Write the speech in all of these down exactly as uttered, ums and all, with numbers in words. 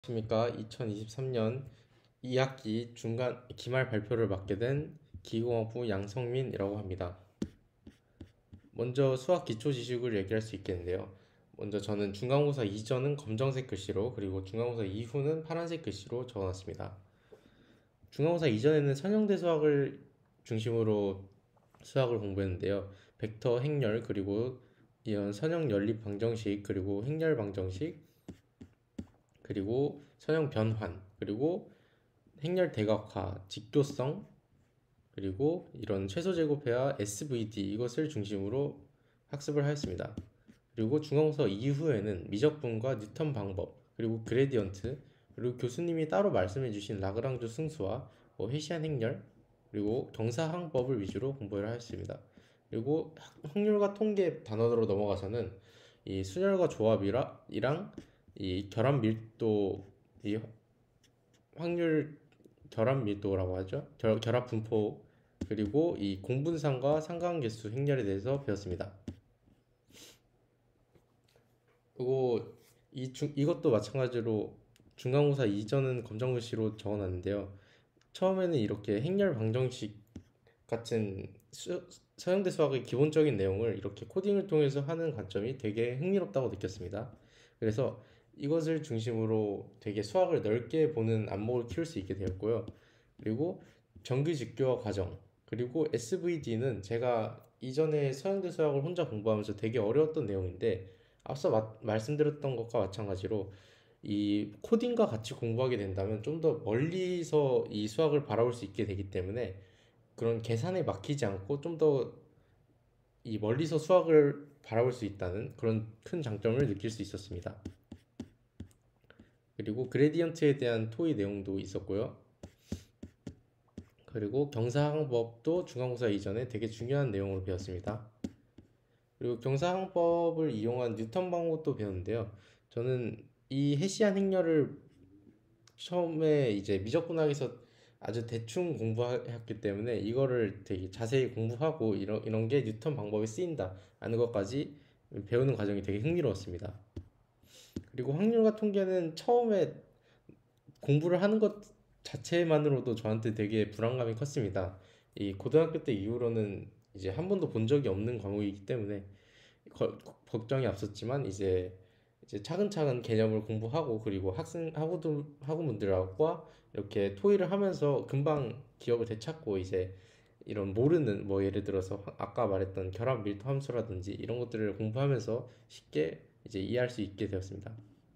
안녕하십니까. 이천이십삼 년 이 학기 중간 기말 발표를 맡게 된 기계공학부 양성민이라고 합니다. 먼저 수학 기초 지식을 얘기할 수 있겠는데요. 먼저 저는 중간고사 이전은 검정색 글씨로, 그리고 중간고사 이후는 파란색 글씨로 적어놨습니다. 중간고사 이전에는 선형대 수학을 중심으로 수학을 공부했는데요. 벡터 행렬, 그리고 이런 선형 연립 방정식, 그리고 행렬 방정식, 그리고 선형 변환, 그리고 행렬 대각화, 직교성, 그리고 이런 최소 제곱해와 에스브이디 이것을 중심으로 학습을 하였습니다. 그리고 중간고사 이후에는 미적분과 뉴턴 방법, 그리고 그레디언트, 그리고 교수님이 따로 말씀해 주신 라그랑주 승수와 뭐 헤시안 행렬, 그리고 경사항법을 위주로 공부를 하였습니다. 그리고 확률과 통계 단원으로 넘어가서는 이 순열과 조합이랑 이 결합 밀도, 이 확률 결합 밀도라고 하죠. 결, 결합 분포, 그리고 이 공분상과 상관계수 행렬에 대해서 배웠습니다. 그리고 이 중, 이것도 마찬가지로 중간고사 이전은 검정글씨로 적어놨는데요. 처음에는 이렇게 행렬 방정식 같은 수, 서형대 수학의 기본적인 내용을 이렇게 코딩을 통해서 하는 관점이 되게 흥미롭다고 느꼈습니다. 그래서 이것을 중심으로 되게 수학을 넓게 보는 안목을 키울 수 있게 되었고요. 그리고 정규 직교와 과정, 그리고 에스브이디는 제가 이전에 서형대 수학을 혼자 공부하면서 되게 어려웠던 내용인데, 앞서 마, 말씀드렸던 것과 마찬가지로 이 코딩과 같이 공부하게 된다면 좀 더 멀리서 이 수학을 바라볼 수 있게 되기 때문에 그런 계산에 막히지 않고 좀 더 이 멀리서 수학을 바라볼 수 있다는 그런 큰 장점을 느낄 수 있었습니다. 그리고 그레디언트에 대한 토의 내용도 있었고요. 그리고 경사항법도 중간고사 이전에 되게 중요한 내용으로 배웠습니다. 그리고 경사항법을 이용한 뉴턴 방법도 배웠는데요. 저는 이 헤시안 행렬을 처음에 이제 미적분학에서 아주 대충 공부했기 때문에 이거를 되게 자세히 공부하고 이런 이런 게 뉴턴 방법에 쓰인다 하는 것까지 배우는 과정이 되게 흥미로웠습니다. 그리고 확률과 통계는 처음에 공부를 하는 것 자체만으로도 저한테 되게 불안감이 컸습니다. 이 고등학교 때 이후로는 이제 한 번도 본 적이 없는 과목이기 때문에 거- 걱정이 앞섰지만 이제 이제 차근차근 개념을 공부하고, 그리고 학생 학우들 학우분들과 이렇게 토의를 하면서 금방 기억을 되찾고, 이제 이런 모르는 뭐 예를 들어서 아까 말했던 결합 밀도 함수라든지 이런 것들을 공부하면서 쉽게 이제 이해할 수 있게 되었습니다.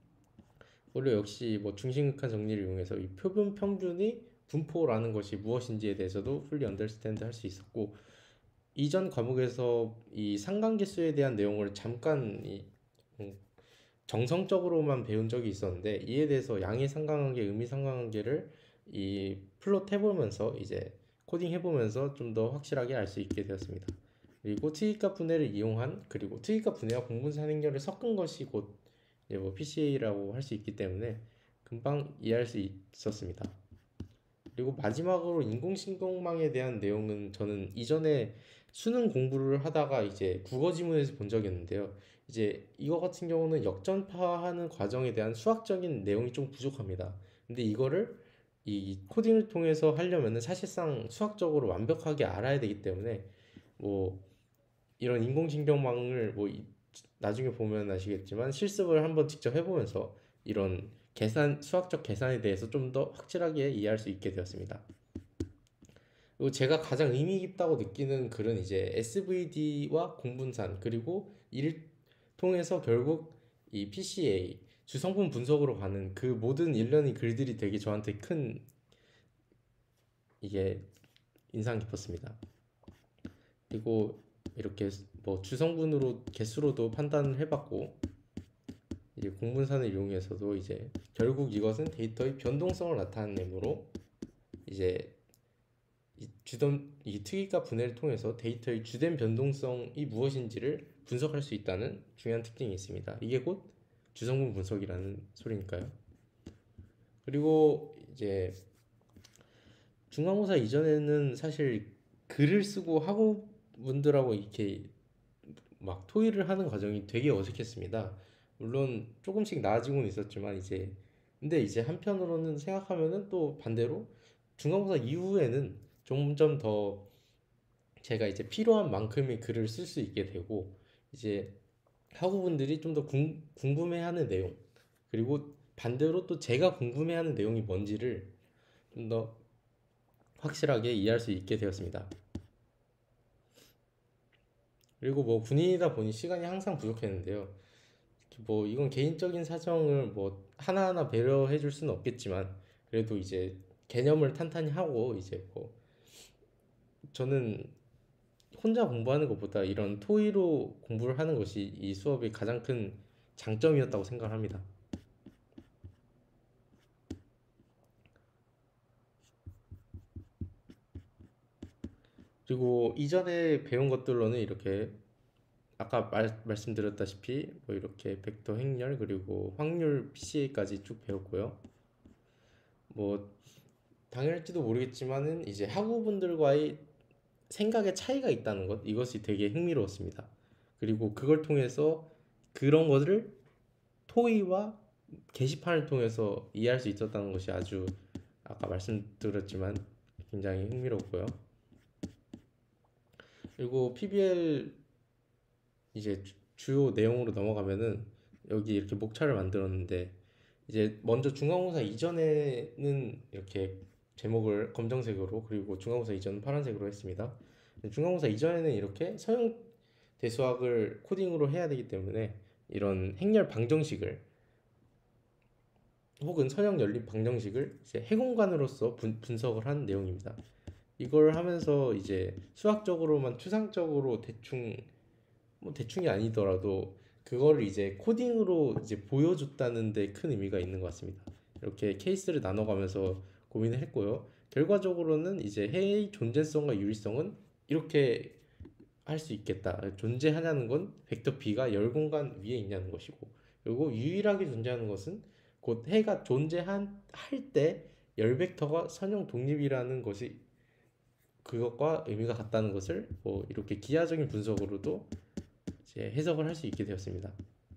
그리고 역시 뭐 중심극한 정리를 이용해서 이 표본 평균이 분포라는 것이 무엇인지에 대해서도 풀리 언더스탠드 할 수 있었고, 이전 과목에서 이 상관계수에 대한 내용을 잠깐 이 음, 정성적으로만 배운 적이 있었는데, 이에 대해서 양의 상관관계, 의미 상관관계를 이 플롯 해보면서 이제 코딩 해보면서 좀 더 확실하게 알 수 있게 되었습니다. 그리고 특이값 분해를 이용한, 그리고 특이값 분해와 공분산 행렬을 섞은 것이 곧 이제 뭐 피씨에이라고 할 수 있기 때문에 금방 이해할 수 있었습니다. 그리고 마지막으로 인공신경망에 대한 내용은 저는 이전에 수능 공부를 하다가 이제 국어 지문에서 본 적이 있는데요. 이제 이거 같은 경우는 역전파하는 과정에 대한 수학적인 내용이 좀 부족합니다. 근데 이거를 이 코딩을 통해서 하려면은 사실상 수학적으로 완벽하게 알아야 되기 때문에 뭐 이런 인공신경망을 뭐 이- 나중에 보면 아시겠지만 실습을 한번 직접 해보면서 이런 계산, 수학적 계산에 대해서 좀 더 확실하게 이해할 수 있게 되었습니다. 그리고 제가 가장 의미 깊다고 느끼는 글은 이제 에스브이디와 공분산, 그리고 이를 통해서 결국 이 피씨에이 주성분 분석으로 가는 그 모든 일련의 글들이 되게 저한테 큰 이게 인상 깊었습니다. 그리고 이렇게 뭐 주성분으로 개수로도 판단을 해봤고, 이제 공분산을 이용해서도 이제 결국 이것은 데이터의 변동성을 나타내므로 이제 이 주된 이 특이값 분해를 통해서 데이터의 주된 변동성이 무엇인지를 분석할 수 있다는 중요한 특징이 있습니다. 이게 곧 주성분 분석이라는 소리니까요. 그리고 이제 중간고사 이전에는 사실 글을 쓰고 학우분들하고 이렇게 막 토의를 하는 과정이 되게 어색했습니다. 물론 조금씩 나아지고는 있었지만 이제는 근데 이제 한편으로는 생각하면은 또 반대로 중간고사 이후에는 점점 더 제가 이제 필요한 만큼의 글을 쓸 수 있게 되고, 이제 학우분들이 좀 더 궁금해하는 내용, 그리고 반대로 또 제가 궁금해하는 내용이 뭔지를 좀 더 확실하게 이해할 수 있게 되었습니다. 그리고 뭐 군인이다 보니 시간이 항상 부족했는데요. 뭐 이건 개인적인 사정을 뭐 하나하나 배려해 줄 수는 없겠지만, 그래도 이제 개념을 탄탄히 하고 이제 뭐 저는 혼자 공부하는 것보다 이런 토의로 공부를 하는 것이 이 수업의 가장 큰 장점이었다고 생각합니다. 그리고 이전에 배운 것들로는 이렇게 아까 말, 말씀드렸다시피 뭐 이렇게 벡터 행렬 그리고 확률 피씨에이까지 쭉 배웠고요. 뭐 당연할지도 모르겠지만은 이제 학우분들과의 생각의 차이가 있다는 것, 이것이 되게 흥미로웠습니다. 그리고 그걸 통해서 그런 것을 토의와 게시판을 통해서 이해할 수 있었다는 것이 아주 아까 말씀드렸지만 굉장히 흥미롭고요. 그리고 피비엘 이제 주요 내용으로 넘어가면은 여기 이렇게 목차를 만들었는데, 이제 먼저 중간고사 이전에는 이렇게 제목을 검정색으로, 그리고 중간고사 이전은 파란색으로 했습니다. 중간고사 이전에는 이렇게 서형 대수학을 코딩으로 해야 되기 때문에 이런 행렬 방정식을 혹은 선형 연립 방정식을 이제 해공관으로서 분, 분석을 한 내용입니다. 이걸 하면서 이제 수학적으로만 추상적으로 대충 뭐 대충이 아니더라도 그거를 이제 코딩으로 이제 보여줬다는 데 큰 의미가 있는 것 같습니다. 이렇게 케이스를 나눠가면서 고민을 했고요. 결과적으로는 이제 해의 존재성과 유리성은 이렇게 할 수 있겠다. 존재하냐는 건 벡터 b가 열 공간 위에 있냐는 것이고, 그리고 유일하게 존재하는 것은 곧 해가 존재한 할 때 열 벡터가 선형 독립이라는 것이 그것과 의미가 같다는 것을 뭐 이렇게 기하적인 분석으로도 이제 해석을 할 수 있게 되었습니다.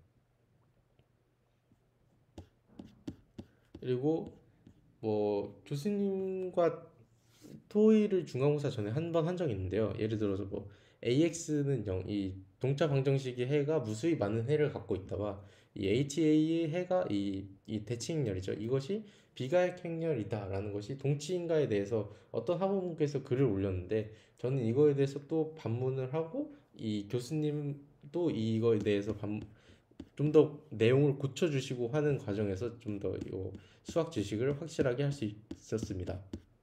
그리고 뭐 교수님과 토의를 중간고사 전에 한 번 한 적이 있는데요. 예를 들어서 뭐 에이엑스는 영, 이 동차 방정식의 해가 무수히 많은 해를 갖고 있다와 이 에이치에이의 해가 이, 이 대칭행렬이죠. 이것이 비가역 행렬이다라는 것이 동치인가에 대해서 어떤 학우분께서 글을 올렸는데, 저는 이거에 대해서 또 반문을 하고 이 교수님도 이거에 대해서 좀 더 내용을 고쳐주시고 하는 과정에서 좀 더 수학 지식을 확실하게 할 수 있었습니다.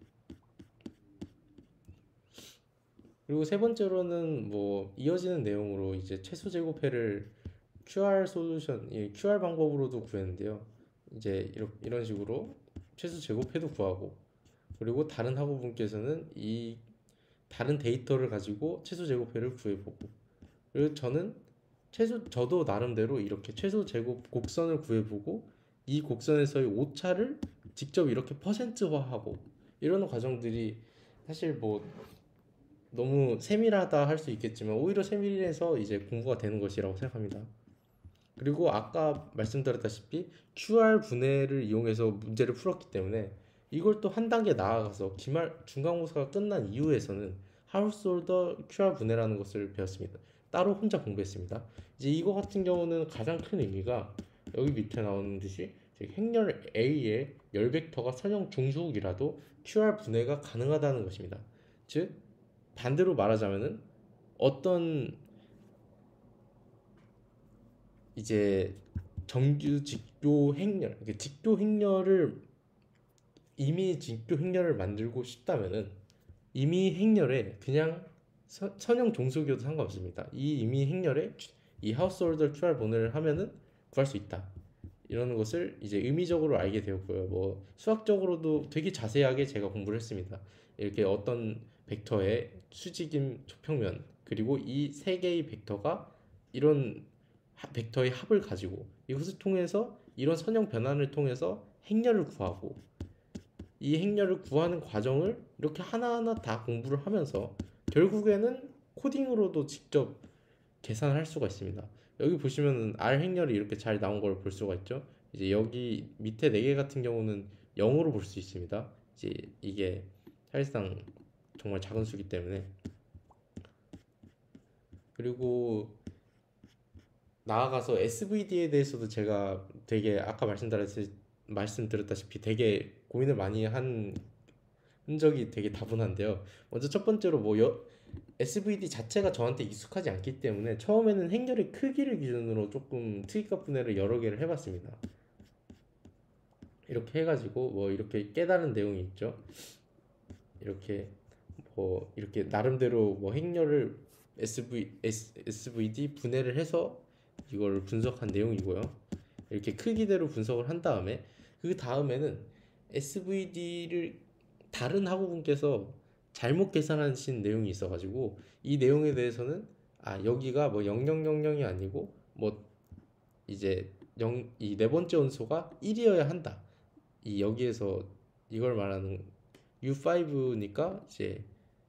그리고 세 번째로는 뭐 이어지는 내용으로 이제 최소 제곱해를 큐알 솔루션, 이 큐알 방법으로도 구했는데요. 이제 이런 이런 식으로 최소 제곱해도 구하고, 그리고 다른 학우분께서는 이 다른 데이터를 가지고 최소 제곱해를 구해보고, 그리고 저는 최소 저도 나름대로 이렇게 최소 제곱 곡선을 구해보고 이 곡선에서의 오차를 직접 이렇게 퍼센트화하고 이러는 과정들이 사실 뭐 너무 세밀하다 할 수 있겠지만 오히려 세밀해서 이제 공부가 되는 것이라고 생각합니다. 그리고 아까 말씀드렸다시피 큐알 분해를 이용해서 문제를 풀었기 때문에 이걸 또 한 단계 나아가서 기말 중간고사가 끝난 이후에서는 하우스홀더 큐알 분해라는 것을 배웠습니다. 따로 혼자 공부했습니다. 이제 이거 같은 경우는 가장 큰 의미가 여기 밑에 나오는 듯이 행렬 A의 열 벡터가 선형 중수이라도 큐알 분해가 가능하다는 것입니다. 즉 반대로 말하자면은 어떤 이제 정규 직교 행렬, 직교 행렬을 이미 직교 행렬을 만들고 싶다면은 이미 행렬에 그냥 서, 선형 종속이어도 상관없습니다. 이 이미 행렬에 이 하우스홀더 큐알 분해를 하면은 구할 수 있다. 이러는 것을 이제 의미적으로 알게 되었고요. 뭐 수학적으로도 되게 자세하게 제가 공부를 했습니다. 이렇게 어떤 벡터의 수직임 조평면, 그리고 이 세 개의 벡터가 이런 벡터의 합을 가지고 이것을 통해서 이런 선형 변환을 통해서 행렬을 구하고, 이 행렬을 구하는 과정을 이렇게 하나하나 다 공부를 하면서 결국에는 코딩으로도 직접 계산을 할 수가 있습니다. 여기 보시면은 R 행렬이 이렇게 잘 나온 걸 볼 수가 있죠. 이제 여기 밑에 네 개 같은 경우는 영으로 볼 수 있습니다. 이제 이게 사실상 정말 작은 수기 때문에. 그리고 나아가서 에스브이디에 대해서도 제가 되게 아까 말씀드렸, 말씀드렸다시피 되게 고민을 많이 한 흔적이 되게 다분한데요. 먼저 첫 번째로 뭐 여, 에스브이디 자체가 저한테 익숙하지 않기 때문에 처음에는 행렬의 크기를 기준으로 조금 특이값 분해를 여러 개를 해봤습니다. 이렇게 해가지고 뭐 이렇게 깨달은 내용이 있죠. 이렇게 뭐 이렇게 나름대로 뭐 행렬을 에스브이, 에스브이디 분해를 해서 이걸 분석한 내용이고요. 이렇게 크기대로 분석을 한 다음에 그 다음에는 에스브이디를 다른 학우분께서 잘못 계산하신 내용이 있어가지고 이 내용에 대해서는 아 여기가 뭐 영영영영이 아니고 뭐 이제 영, 이 네 번째 원소가 일이어야 한다. 이 여기에서 이걸 말하는 유 파이브니까 이제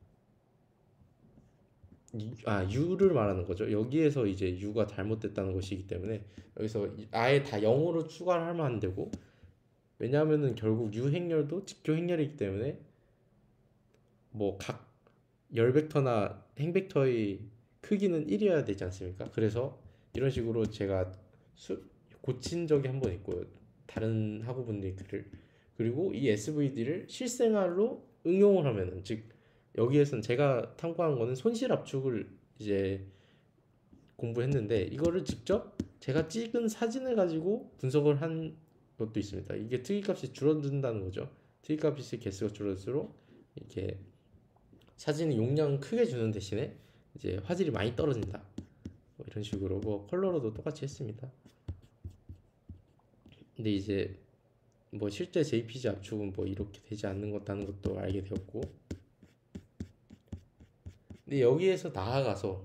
아 U를 말하는 거죠. 여기에서 이제 U가 잘못됐다는 것이기 때문에 여기서 아예 다 영으로 추가를 하면 안 되고, 왜냐하면은 결국 U 행렬도 직교 행렬이기 때문에 뭐 각 열 벡터나 행 벡터의 크기는 일이어야 되지 않습니까? 그래서 이런 식으로 제가 수, 고친 적이 한 번 있고요. 다른 학우분들이 글을. 그리고 이 에스브이디를 실생활로 응용을 하면은, 즉 여기에서는 제가 탐구한 거는 손실 압축을 이제 공부했는데 이거를 직접 제가 찍은 사진을 가지고 분석을 한 것도 있습니다. 이게 특이값이 줄어든다는 거죠. 특이값의 개수가 줄어들수록 이렇게 사진의 용량을 크게 주는 대신에 이제 화질이 많이 떨어진다. 뭐 이런 식으로 뭐 컬러로도 똑같이 했습니다. 근데 이제 뭐 실제 제이피지 압축은 뭐 이렇게 되지 않는 것다는 것도 알게 되었고, 근데 여기에서 나아가서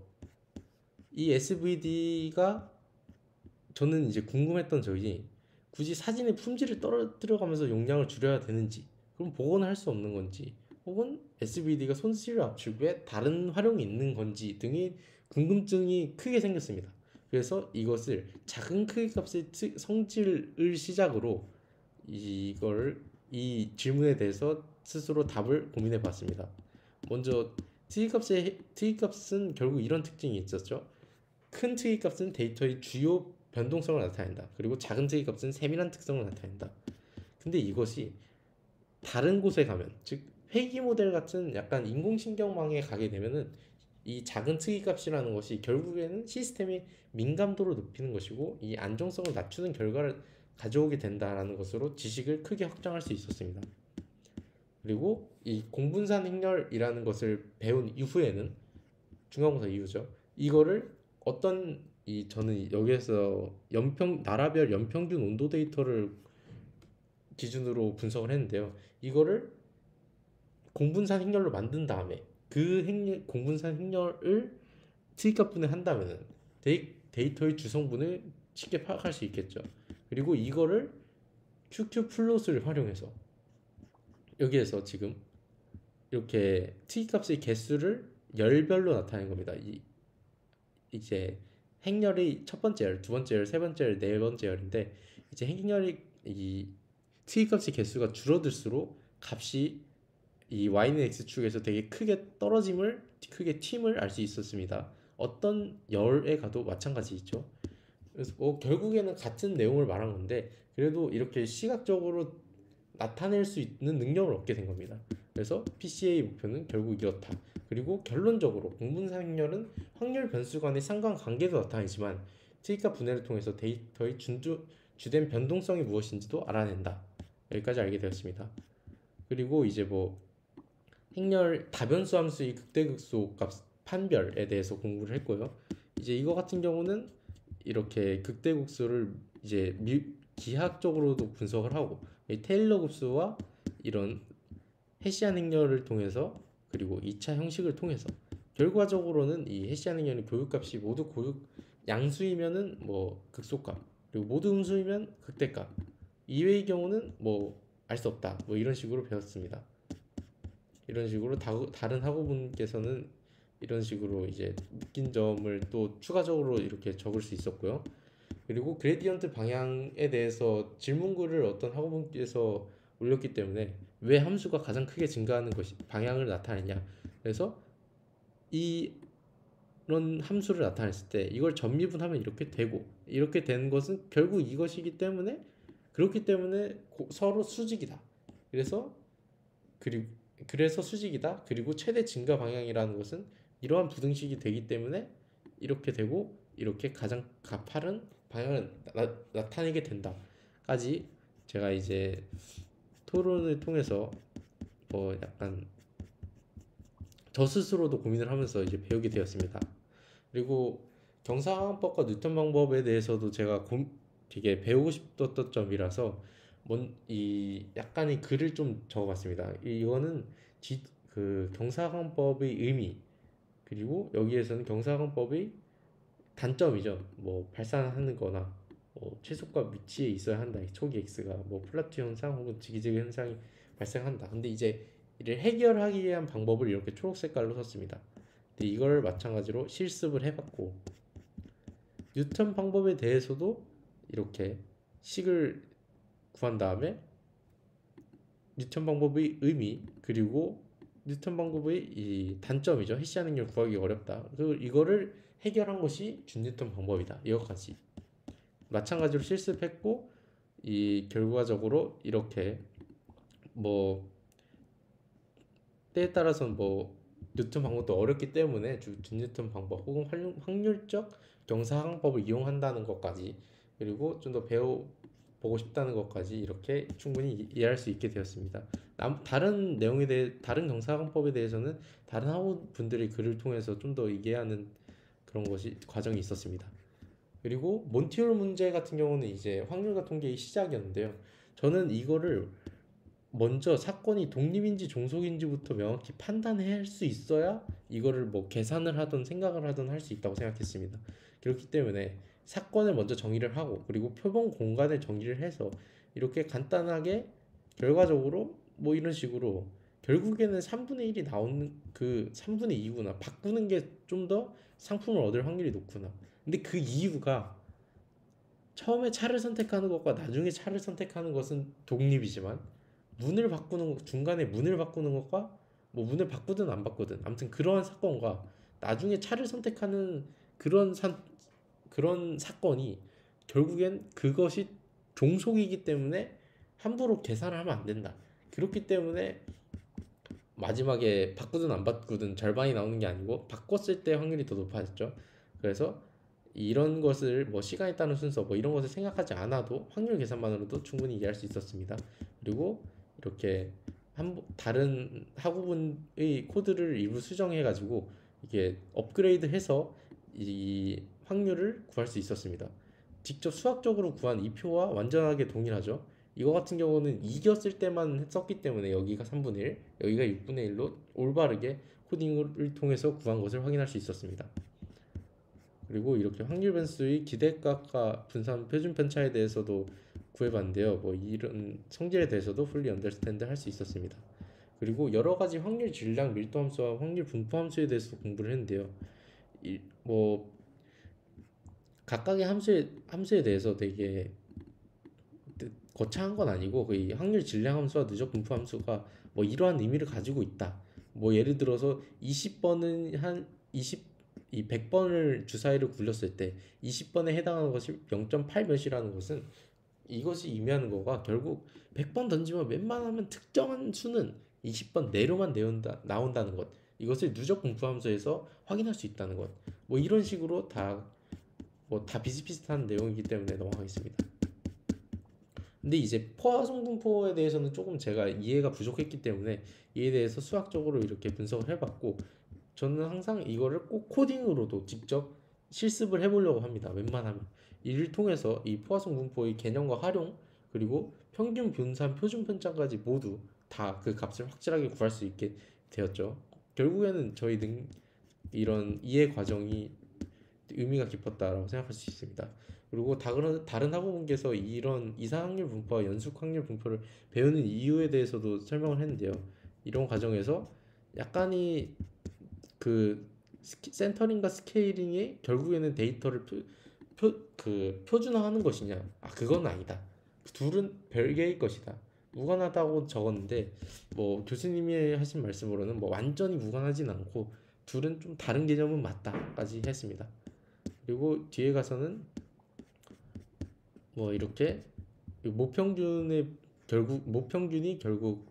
이 에스브이디가 저는 이제 궁금했던 적이 굳이 사진의 품질을 떨어뜨려가면서 용량을 줄여야 되는지, 그럼 복원을 할 수 없는 건지, 혹은 에스브이디가 손실 압축에 다른 활용이 있는 건지 등의 궁금증이 크게 생겼습니다. 그래서 이것을 작은 크기값의 성질을 시작으로 이걸 이 질문에 대해서 스스로 답을 고민해 봤습니다. 먼저 특이값의 특이값은 결국 이런 특징이 있었죠. 큰 특이값은 데이터의 주요 변동성을 나타낸다. 그리고 작은 특이값은 세밀한 특성을 나타낸다. 근데 이것이 다른 곳에 가면, 즉 회귀 모델 같은 약간 인공신경망에 가게 되면은 이 작은 특이값이라는 것이 결국에는 시스템의 민감도를 높이는 것이고 이 안정성을 낮추는 결과를 가져오게 된다라는 것으로 지식을 크게 확장할 수 있었습니다. 그리고 이 공분산 행렬이라는 것을 배운 이후에는, 중간고사 이후죠, 이거를 어떤 이 저는 여기에서 연평 나라별 연평균 온도 데이터를 기준으로 분석을 했는데요. 이거를 공분산 행렬로 만든 다음에 그 행렬, 공분산 행렬을 특이값분해 한다면은 데이, 데이터의 주성분을 쉽게 파악할 수 있겠죠. 그리고 이거를 큐큐 플롯을 활용해서 여기에서 지금 이렇게 특이값의 개수를 열별로 나타낸 겁니다. 이 이제 행렬의 첫 번째 열, 두 번째 열, 세 번째 열, 네 번째 열인데, 이제 행렬이 이 특이값의 개수가 줄어들수록 값이 이 y는 x축에서 되게 크게 떨어짐을, 크게 튀임을 알 수 있었습니다. 어떤 열에 가도 마찬가지죠. 그래서 뭐 결국에는 같은 내용을 말한 건데 그래도 이렇게 시각적으로 나타낼 수 있는 능력을 얻게 된 겁니다. 그래서 피씨에이 목표는 결국 이렇다. 그리고 결론적으로 공분산 행렬은 확률 변수 간의 상관관계도 나타내지만 특이값 분해를 통해서 데이터의 준주, 주된 변동성이 무엇인지도 알아낸다. 여기까지 알게 되었습니다. 그리고 이제 뭐 행렬 다변수 함수의 극대극소 값 판별에 대해서 공부를 했고요. 이제 이거 같은 경우는 이렇게 극대극소를 이제 미, 기하학적으로도 분석을 하고 테일러 급수와 이런 헤시안 행렬을 통해서, 그리고 이 차 형식을 통해서 결과적으로는 이 헤시안 행렬의 교육값이 모두 고육 양수이면은 뭐 극소값, 그리고 모두 음수이면 극대값, 이외의 경우는 뭐 알 수 없다. 뭐 이런 식으로 배웠습니다. 이런 식으로 다, 다른 학우분께서는 이런 식으로 이제 느낀 점을 또 추가적으로 이렇게 적을 수 있었고요. 그리고 그레디언트 방향에 대해서 질문글을 어떤 학우분께서 올렸기 때문에 왜 함수가 가장 크게 증가하는 것이 방향을 나타내냐. 그래서 이런 함수를 나타냈을 때 이걸 전미분하면 이렇게 되고 이렇게 되는 것은 결국 이것이기 때문에 그렇기 때문에 고- 서로 수직이다. 그래서 그리고 그래서 수직이다. 그리고 최대 증가 방향이라는 것은 이러한 부등식이 되기 때문에 이렇게 되고 이렇게 가장 가파른 방향을 나, 나타내게 된다까지 제가 이제 토론을 통해서 뭐 약간 저 스스로도 고민을 하면서 이제 배우게 되었습니다. 그리고 경사항법과 뉴턴 방법에 대해서도 제가 고, 되게 배우고 싶었던 점이라서 뭔, 이 약간의 글을 좀 적어봤습니다. 이거는 지, 그 경사항법의 의미 그리고 여기에서는 경사항법의 단점이죠. 뭐 발산하는 거나 뭐 최소값 위치에 있어야 한다. 초기 x가 뭐 플라투 현상 혹은 지기재기 현상이 발생한다. 근데 이제 이를 해결하기 위한 방법을 이렇게 초록 색깔로 썼습니다. 근데 이걸 마찬가지로 실습을 해봤고 뉴턴 방법에 대해서도 이렇게 식을 구한 다음에 뉴턴 방법의 의미 그리고 뉴턴 방법의 이 단점이죠. 해시한 능력 구하기 어렵다. 그 이거를 해결한 것이 준 뉴턴 방법이다. 이것까지 마찬가지로 실습했고 이 결과적으로 이렇게 뭐 때에 따라서는 뭐 뉴턴 방법도 어렵기 때문에 준 뉴턴 방법 혹은 확률적 경사항법을 이용한다는 것까지 그리고 좀 더 배워 보고 싶다는 것까지 이렇게 충분히 이해할 수 있게 되었습니다. 다른 내용에 대해 다른 경사항법에 대해서는 다른 학우분들의 글을 통해서 좀 더 이해하는 그런 것이 과정이 있었습니다. 그리고 몬티올 문제 같은 경우는 이제 확률과 통계의 시작이었는데요. 저는 이거를 먼저 사건이 독립인지 종속인지부터 명확히 판단할 수 있어야 이거를 뭐 계산을 하든 생각을 하든 할 수 있다고 생각했습니다. 그렇기 때문에 사건을 먼저 정의를 하고 그리고 표본 공간을 정의를 해서 이렇게 간단하게 결과적으로 뭐 이런 식으로 결국에는 삼분의 일이 나오는 그 삼분의 이구나 바꾸는 게 좀 더 상품을 얻을 확률이 높구나. 근데 그 이유가 처음에 차를 선택하는 것과 나중에 차를 선택하는 것은 독립이지만 문을 바꾸는 중간에 문을 바꾸는 것과 뭐 문을 바꾸든 안 바꾸든 아무튼 그러한 사건과 나중에 차를 선택하는 그런 산 그런 사건이 결국엔 그것이 종속이기 때문에 함부로 계산을 하면 안 된다. 그렇기 때문에 마지막에 바꾸든 안 바꾸든 절반이 나오는 게 아니고 바꿨을 때 확률이 더 높아졌죠. 그래서 이런 것을 뭐 시간에 따른 순서 뭐 이런 것을 생각하지 않아도 확률 계산만으로도 충분히 이해할 수 있었습니다. 그리고 이렇게 한 다른 학우분의 코드를 일부 수정해 가지고 이게 업그레이드해서 이 확률을 구할 수 있었습니다. 직접 수학적으로 구한 이 표와 완전하게 동일하죠. 이거 같은 경우는 이겼을 때만 썼기 때문에 여기가 삼분의 일, 여기가 육분의 일로 올바르게 코딩을 통해서 구한 것을 확인할 수 있었습니다. 그리고 이렇게 확률 변수의 기대값과 분산 표준 편차에 대해서도 구해봤는데요. 뭐 이런 성질에 대해서도 fully understand 할 수 있었습니다. 그리고 여러 가지 확률 질량 밀도 함수와 확률 분포 함수에 대해서 공부를 했는데요. 이, 뭐 각각의 함수에 함수에 대해서 되게 거창한 건 아니고 그 확률 질량 함수와 누적 분포 함수가 뭐 이러한 의미를 가지고 있다. 뭐 예를 들어서 이십 번은 한 이십 이 백 번을 주사위를 굴렸을 때 이십 번에 해당하는 것이 영 점 팔 몇이라는 것은 이것이 의미하는 거가 결국 백 번 던지면 웬만하면 특정한 수는 이십 번 내로만 내온다, 나온다는 것. 이것을 누적 분포 함수에서 확인할 수 있다는 것. 뭐 이런 식으로 다 뭐 다 비슷비슷한 내용이기 때문에 넘어가겠습니다. 근데 이제 포화성 분포에 대해서는 조금 제가 이해가 부족했기 때문에 이에 대해서 수학적으로 이렇게 분석을 해봤고 저는 항상 이거를 꼭 코딩으로도 직접 실습을 해보려고 합니다. 웬만하면 이를 통해서 이 포화성 분포의 개념과 활용 그리고 평균 분산 표준 편차까지 모두 다 그 값을 확실하게 구할 수 있게 되었죠. 결국에는 저희 능 이런 이해 과정이 의미가 깊었다라고 생각할 수 있습니다. 그리고 다른 다른 학우분께서 이런 이상 확률 분포와 연속 확률 분포를 배우는 이유에 대해서도 설명을 했는데요. 이런 과정에서 약간의 그 스키, 센터링과 스케일링이 결국에는 데이터를 표, 표, 그 표준화하는 것이냐? 아, 그건 아니다. 둘은 별개의 것이다. 무관하다고 적었는데 뭐 교수님이 하신 말씀으로는 뭐 완전히 무관하진 않고 둘은 좀 다른 개념은 맞다까지 했습니다. 그리고 뒤에 가서는 뭐 이렇게 모평균의 결국 모평균이 결국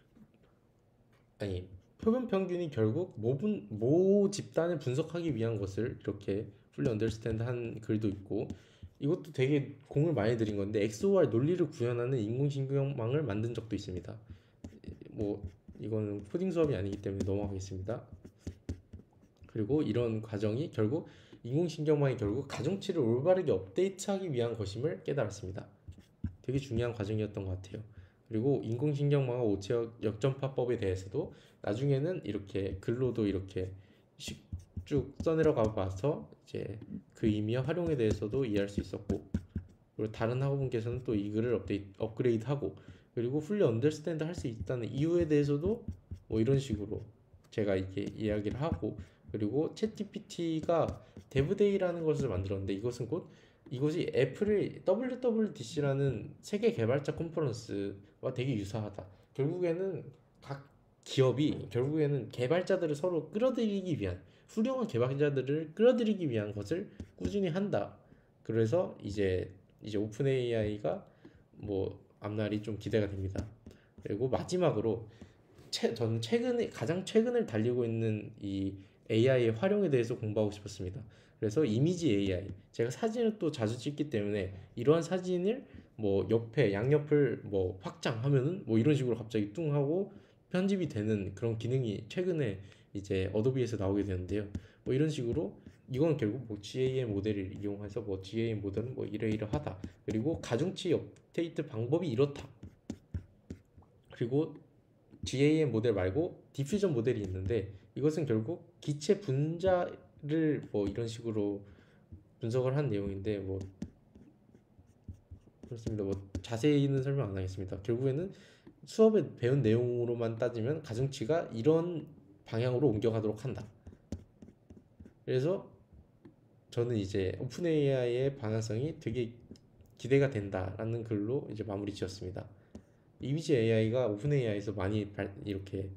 아니 표본 평균이 결국 모분 모 집단을 분석하기 위한 것을 이렇게 fully understand 한 글도 있고, 이것도 되게 공을 많이 들인 건데 엑스오알 논리를 구현하는 인공신경망을 만든 적도 있습니다. 뭐 이거는 코딩 수업이 아니기 때문에 넘어가겠습니다. 그리고 이런 과정이 결국 인공신경망이 결국 가중치를 올바르게 업데이트하기 위한 것임을 깨달았습니다. 되게 중요한 과정이었던 것 같아요. 그리고 인공신경망과 오체역 역전파법에 대해서도 나중에는 이렇게 글로도 이렇게 쭉 써내려가 봐서 이제 그 의미와 활용에 대해서도 이해할 수 있었고, 그리고 다른 학우분께서는 또 이 글을 업데이트, 업그레이드하고, 그리고 풀리 언더스탠드 할 수 있다는 이유에 대해서도 뭐 이런 식으로 제가 이렇게 이야기를 하고, 그리고 챗지피티가 데브데이라는 것을 만들었는데 이것은 곧 이것이 애플의 더블유더블유디씨라는 세계 개발자 컨퍼런스와 되게 유사하다. 결국에는 각 기업이 결국에는 개발자들을 서로 끌어들이기 위한, 훌륭한 개발자들을 끌어들이기 위한 것을 꾸준히 한다. 그래서 이제 이제 오픈 에이아이가 뭐 앞날이 좀 기대가 됩니다. 그리고 마지막으로 최, 저는 최근에 가장 최근을 달리고 있는 이 에이아이의 활용에 대해서 공부하고 싶었습니다. 그래서 이미지 에이아이, 제가 사진을 또 자주 찍기 때문에 이러한 사진을 뭐 옆에 양옆을 뭐 확장하면은 뭐 이런 식으로 갑자기 뚱 하고 편집이 되는 그런 기능이 최근에 이제 어도비에서 나오게 되는데요. 뭐 이런 식으로 이건 결국 뭐 지에이엠 모델을 이용해서 뭐 지에이엠 모델은 뭐 이러이러하다. 그리고 가중치 업데이트 방법이 이렇다. 그리고 지에이엠 모델 말고 디퓨전 모델이 있는데 이것은 결국 기체 분자를 뭐 이런 식으로 분석을 한 내용인데 뭐 그렇습니다. 뭐 자세히는 설명 안 하겠습니다. 결국에는 수업에 배운 내용으로만 따지면 가중치가 이런 방향으로 옮겨가도록 한다. 그래서 저는 이제 오픈 에이아이의 방향성이 되게 기대가 된다라는 글로 이제 마무리 지었습니다. 이미지 에이아이가 오픈 에이아이에서 많이 발, 이렇게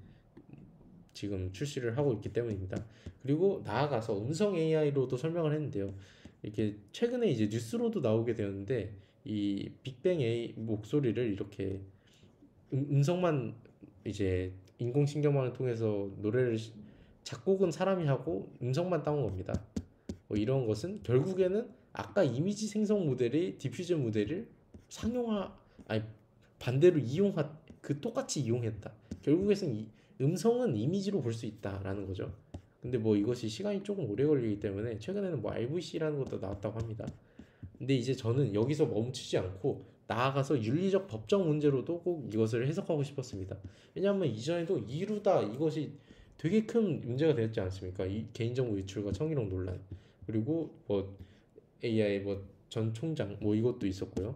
지금 출시를 하고 있기 때문입니다. 그리고 나아가서 음성 에이아이로도 설명을 했는데요. 이렇게 최근에 이제 뉴스로도 나오게 되었는데 이 빅뱅 에이 목소리를 이렇게 음, 음성만 이제 인공신경망을 통해서 노래를 작곡은 사람이 하고 음성만 따온 겁니다. 뭐 이런 것은 결국에는 아까 이미지 생성 모델의 디퓨전 모델을 상용화, 아니 반대로 이용하, 그 똑같이 이용했다. 결국에는 이 음성은 이미지로 볼 수 있다라는 거죠. 근데 뭐 이것이 시간이 조금 오래 걸리기 때문에 최근에는 뭐 알브이씨라는 것도 나왔다고 합니다. 근데 이제 저는 여기서 멈추지 않고 나아가서 윤리적 법적 문제로도 꼭 이것을 해석하고 싶었습니다. 왜냐하면 이전에도 이루다 이것이 되게 큰 문제가 되었지 않습니까? 이 개인정보 유출과 청이용 논란, 그리고 뭐 에이아이 뭐 전 총장 뭐 이것도 있었고요.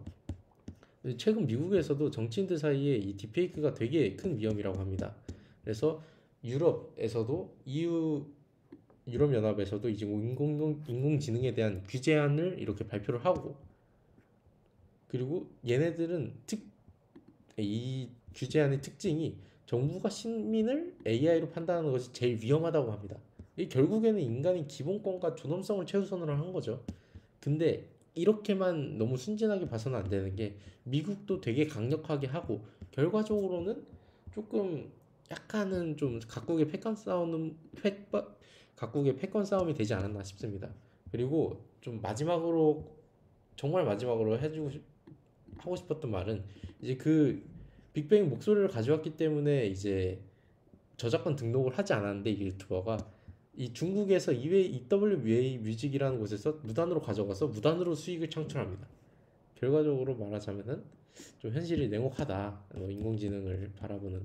최근 미국에서도 정치인들 사이에 이 딥페이크가 되게 큰 위험이라고 합니다. 그래서 유럽에서도 이유 유럽연합에서도 이제 인공 인공지능에 대한 규제안을 이렇게 발표를 하고, 그리고 얘네들은 특 이 규제안의 특징이 정부가 시민을 에이아이로 판단하는 것이 제일 위험하다고 합니다. 이 결국에는 인간의 기본권과 존엄성을 최우선으로 한 거죠. 근데 이렇게만 너무 순진하게 봐서는 안 되는 게 미국도 되게 강력하게 하고 결과적으로는 조금 약간은 좀 각국의 패권 싸움은 패, 각국의 패권 싸움이 되지 않았나 싶습니다. 그리고 좀 마지막으로 정말 마지막으로 해주고 싶, 하고 싶었던 말은 이제 그 빅뱅 목소리를 가져왔기 때문에 이제 저작권 등록을 하지 않았는데 이 유튜버가 이 중국에서 이더블유에이 뮤직이라는 곳에서 무단으로 가져가서 무단으로 수익을 창출합니다. 결과적으로 말하자면은 좀 현실이 냉혹하다. 뭐 인공지능을 바라보는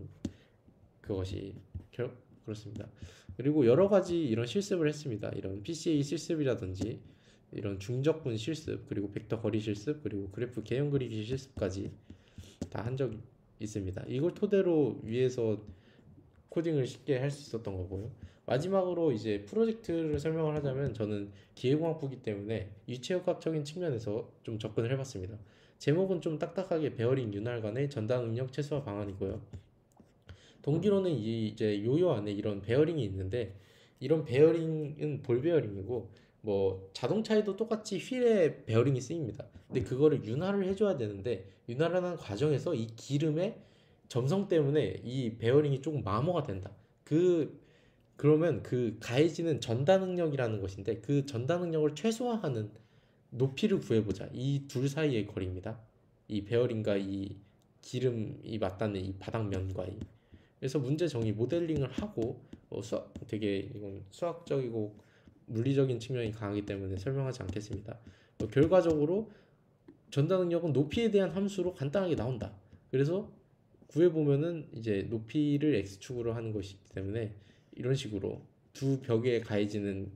그것이 결, 그렇습니다. 그리고 여러 가지 이런 실습을 했습니다. 이런 피씨에이 실습이라든지 이런 중적분 실습, 그리고 벡터 거리 실습, 그리고 그래프 개형 그리기 실습까지 다 한 적이 있습니다. 이걸 토대로 위에서 코딩을 쉽게 할 수 있었던 거고요. 마지막으로 이제 프로젝트를 설명을 하자면 저는 기계공학부이기 때문에 유체역학적인 측면에서 좀 접근을 해봤습니다. 제목은 좀 딱딱하게 베어링 윤활 간의 전달 능력 최소화 방안이고요. 동기로는 이 이제 요요 안에 이런 베어링이 있는데 이런 베어링은 볼 베어링이고 뭐 자동차에도 똑같이 휠에 베어링이 쓰입니다. 근데 그거를 윤활을 해줘야 되는데 윤활하는 과정에서 이 기름의 점성 때문에 이 베어링이 조금 마모가 된다. 그 그러면 그 가해지는 전달 능력이라는 것인데 그 전달 능력을 최소화하는 높이를 구해보자. 이 둘 사이의 거리입니다. 이 베어링과 이 기름이 맞닿는 이 바닥면과의. 그래서 문제 정의 모델링을 하고 어, 수학 되게 이건 수학적이고 물리적인 측면이 강하기 때문에 설명하지 않겠습니다. 어, 결과적으로 전달 능력은 높이에 대한 함수로 간단하게 나온다. 그래서 구해보면은 이제 높이를 x축으로 하는 것이기 때문에 이런 식으로 두 벽에 가해지는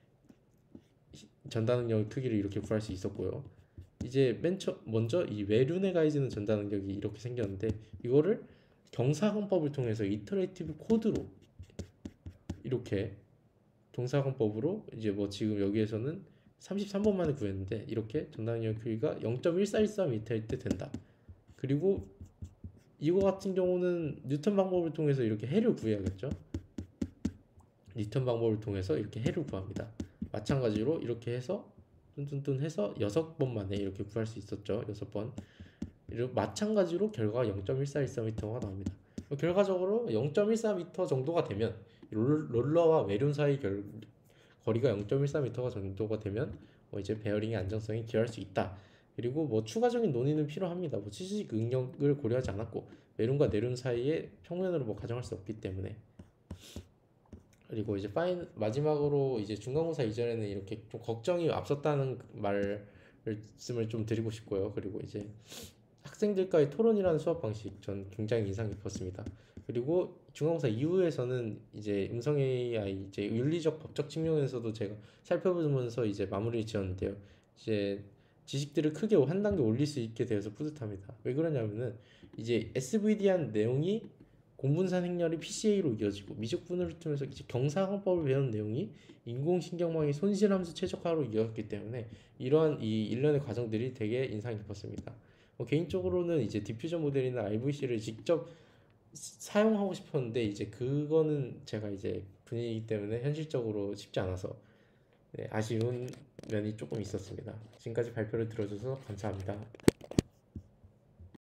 전달 능력의 크기를 이렇게 구할 수 있었고요. 이제 맨 처, 먼저 이 외륜에 가해지는 전달 능력이 이렇게 생겼는데 이거를 경사근법을 통해서 이터레이티브 코드로 이렇게 동사근법으로 이제 뭐 지금 여기에서는 삼십삼 번 만에 구했는데 이렇게 전달 능력 크기가 영 점 일사일삼 미터일 때 된다. 그리고 이거 같은 경우는 뉴턴 방법을 통해서 이렇게 해를 구해야겠죠. 뉴턴 방법을 통해서 이렇게 해를 구합니다. 마찬가지로 이렇게 해서 뚠뚠뚠 해서 여섯 번 만에 이렇게 구할 수 있었죠. 여섯 번. 마찬가지로 결과가 영 점 일사일사 미터가 나옵니다. 결과적으로 영 점 일사 미터 정도가 되면 롤러와 외륜 사이 결, 거리가 영 점 일사 미터 정도가 되면 뭐 이제 베어링의 안정성이 기여할 수 있다. 그리고 뭐 추가적인 논의는 필요합니다. 뭐 취지적 응력을 고려하지 않았고 외륜과 내륜 사이에 평면으로 뭐 가정할 수 없기 때문에. 그리고 이제 파인 마지막으로 이제 중간고사 이전에는 이렇게 좀 걱정이 앞섰다는 말씀을 좀 드리고 싶고요. 그리고 이제 학생들과의 토론이라는 수업 방식 전 굉장히 인상 깊었습니다. 그리고 중간고사 이후에서는 이제 음성 에이아이 이제 윤리적 법적 측면에서도 제가 살펴보면서 이제 마무리 지었는데요. 이제 지식들을 크게 한 단계 올릴 수 있게 되어서 뿌듯합니다. 왜 그러냐면은 이제 에스브이디한 내용이 공분산 행렬이 피씨에이로 이어지고 미적분을 통해서 이제 경사항법을 배운 내용이 인공신경망의 손실함수 최적화로 이어졌기 때문에 이러한 이 일련의 과정들이 되게 인상 깊었습니다. 뭐 개인적으로는 이제 디퓨전 모델이나 알브이씨를 직접 사용하고 싶었는데 이제 그거는 제가 이제 분위기 때문에 현실적으로 쉽지 않아서 네, 아쉬운 면이 조금 있었습니다. 지금까지 발표를 들어줘서 감사합니다.